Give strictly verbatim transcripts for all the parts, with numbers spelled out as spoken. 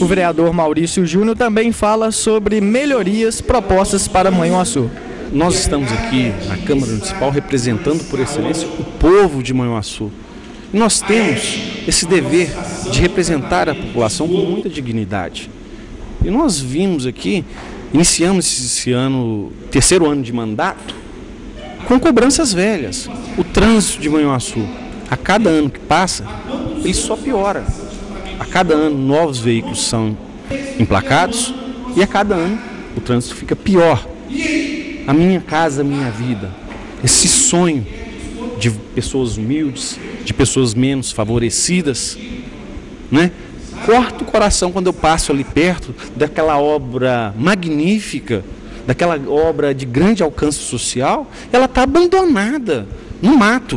O vereador Maurício Júnior também fala sobre melhorias propostas para Manhuaçu. Nós estamos aqui na Câmara Municipal representando por excelência o povo de Manhuaçu. E nós temos esse dever de representar a população com muita dignidade. E nós vimos aqui, iniciamos esse ano, terceiro ano de mandato, com cobranças velhas. O trânsito de Manhuaçu, a cada ano que passa, ele só piora. A cada ano, novos veículos são emplacados e a cada ano o trânsito fica pior. A minha casa, a minha vida, esse sonho de pessoas humildes, de pessoas menos favorecidas, né? Corta o coração quando eu passo ali perto daquela obra magnífica, daquela obra de grande alcance social, ela está abandonada no mato.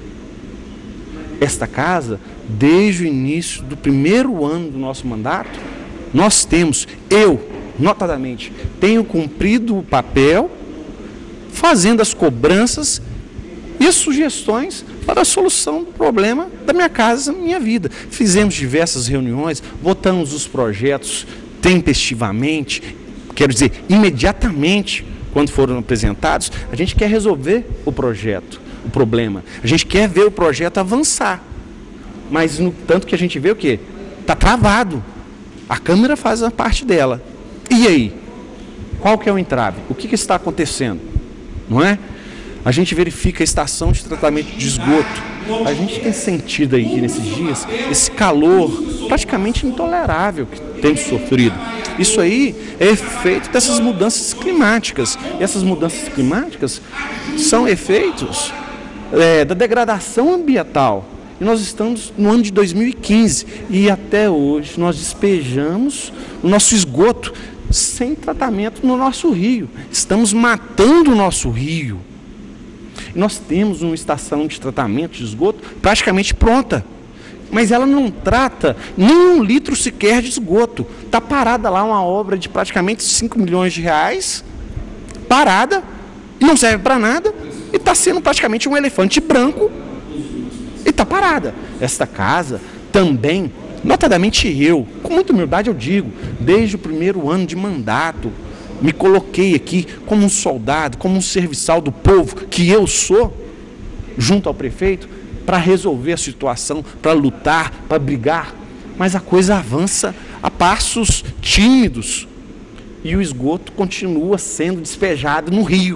Esta casa, desde o início do primeiro ano do nosso mandato, nós temos, eu, notadamente, tenho cumprido o papel, fazendo as cobranças e as sugestões para a solução do problema da minha casa, minha vida. Fizemos diversas reuniões, votamos os projetos tempestivamente, quero dizer, imediatamente, quando foram apresentados. A gente quer resolver o projeto, o problema. A gente quer ver o projeto avançar. Mas, no tanto que a gente vê o quê? Está travado. A Câmara faz a parte dela. E aí? Qual que é o entrave? O que, que está acontecendo? Não é? A gente verifica a estação de tratamento de esgoto. A gente tem sentido aí nesses dias esse calor praticamente intolerável que temos sofrido. Isso aí é efeito dessas mudanças climáticas. E essas mudanças climáticas são efeitos é, da degradação ambiental. E nós estamos no ano de dois mil e quinze e até hoje nós despejamos o nosso esgoto sem tratamento no nosso rio. Estamos matando o nosso rio. Nós temos uma estação de tratamento de esgoto praticamente pronta, mas ela não trata nem um litro sequer de esgoto. Está parada lá uma obra de praticamente cinco milhões de reais, parada, e não serve para nada, e está sendo praticamente um elefante branco, e está parada. Esta casa também, notadamente eu, com muita humildade eu digo, desde o primeiro ano de mandato, me coloquei aqui como um soldado, como um serviçal do povo, que eu sou, junto ao prefeito, para resolver a situação, para lutar, para brigar. Mas a coisa avança a passos tímidos e o esgoto continua sendo despejado no rio.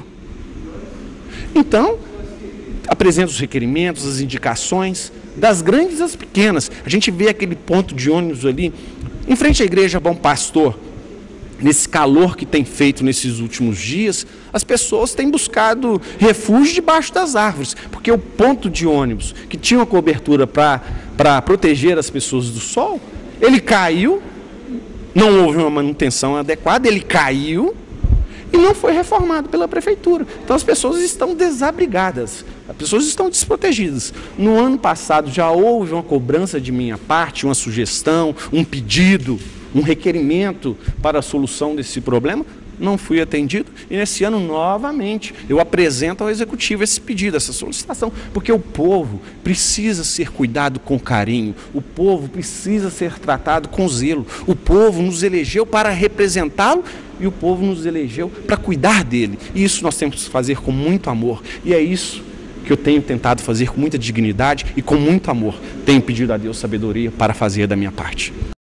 Então, apresento os requerimentos, as indicações, das grandes às pequenas. A gente vê aquele ponto de ônibus ali, em frente à igreja Bom Pastor. Nesse calor que tem feito nesses últimos dias, as pessoas têm buscado refúgio debaixo das árvores, porque o ponto de ônibus, que tinha uma cobertura para para proteger as pessoas do sol, ele caiu, não houve uma manutenção adequada, ele caiu e não foi reformado pela prefeitura. Então as pessoas estão desabrigadas, as pessoas estão desprotegidas. No ano passado já houve uma cobrança de minha parte, uma sugestão, um pedido, um requerimento para a solução desse problema, não fui atendido, e nesse ano, novamente, eu apresento ao Executivo esse pedido, essa solicitação, porque o povo precisa ser cuidado com carinho, o povo precisa ser tratado com zelo, o povo nos elegeu para representá-lo, e o povo nos elegeu para cuidar dele, e isso nós temos que fazer com muito amor, e é isso que eu tenho tentado fazer com muita dignidade e com muito amor. Tenho pedido a Deus sabedoria para fazer da minha parte.